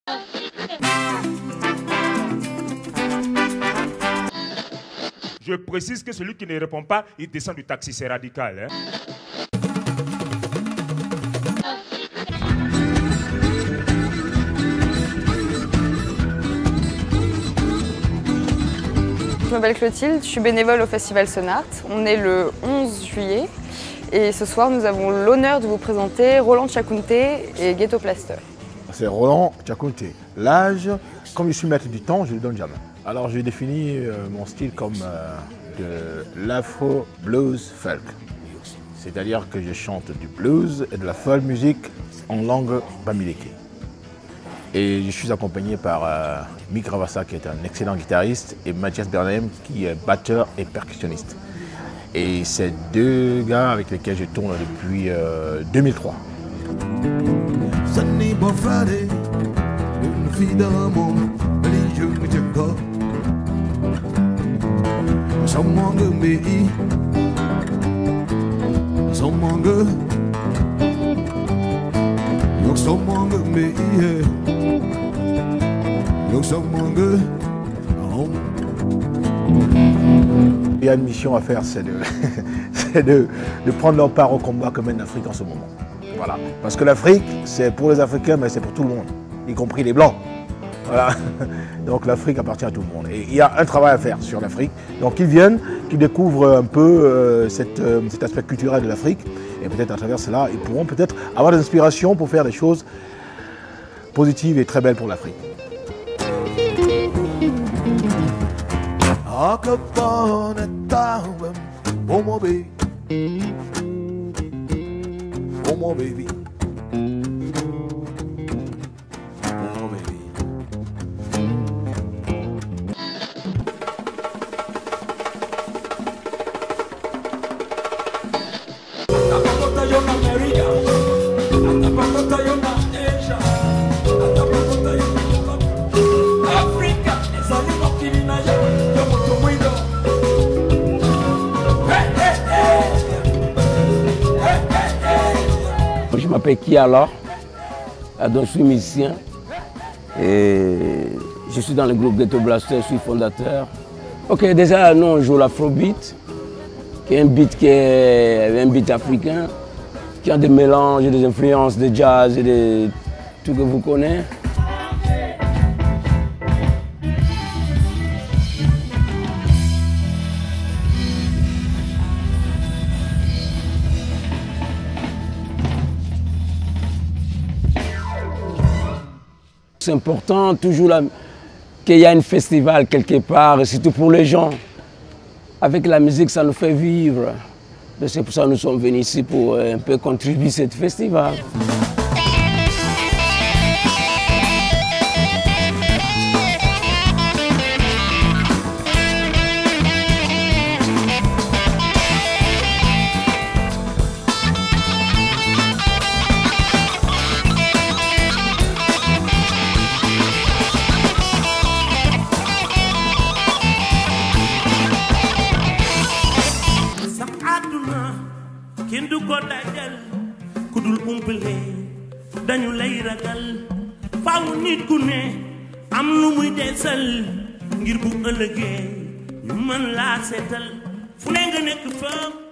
Je précise que celui qui ne répond pas, il descend du taxi, c'est radical. Hein? Je m'appelle Clotilde, je suis bénévole au Festival Sonart. On est le 11 juillet et ce soir nous avons l'honneur de vous présenter Roland Tchakounte et Ghetto Plaster. C'est Roland Tchakounte. L'âge, comme je suis maître du temps, je ne le donne jamais. Alors j'ai défini mon style comme de l'afro blues folk. C'est-à-dire que je chante du blues et de la folk musique en langue bamileke. Et je suis accompagné par Mick Ravassa qui est un excellent guitariste et Mathias Bernheim qui est batteur et percussionniste. Et c'est deux gars avec lesquels je tourne depuis 2003. Il y a une mission à faire, c'est de prendre leur part au combat que mène l'Afrique en ce moment. Voilà. Parce que l'Afrique, c'est pour les Africains, mais c'est pour tout le monde, y compris les Blancs. Voilà. Donc l'Afrique appartient à tout le monde. Et il y a un travail à faire sur l'Afrique. Donc qu'ils viennent, qu'ils découvrent un peu cet aspect culturel de l'Afrique. Et peut-être à travers cela, ils pourront peut-être avoir des inspirations pour faire des choses positives et très belles pour l'Afrique. Je m'appelle Kiala, donc je suis musicien et je suis dans le groupe Ghetto Blaster, je suis fondateur. Ok, déjà nous on joue l'afrobeat, qui est un beat africain, qui a des mélanges, des influences de jazz et de tout que vous connaissez. C'est important toujours qu'il y ait un festival quelque part, surtout pour les gens. Avec la musique, ça nous fait vivre. C'est pour ça que nous sommes venus ici pour un peu contribuer à ce festival. Kindu ko dajal kudul umpale dañu lay ragal faaw nit ku ne am lu muy desal ngir bu ëllëgee ñu mën laa seetal fu ne nga nekk fa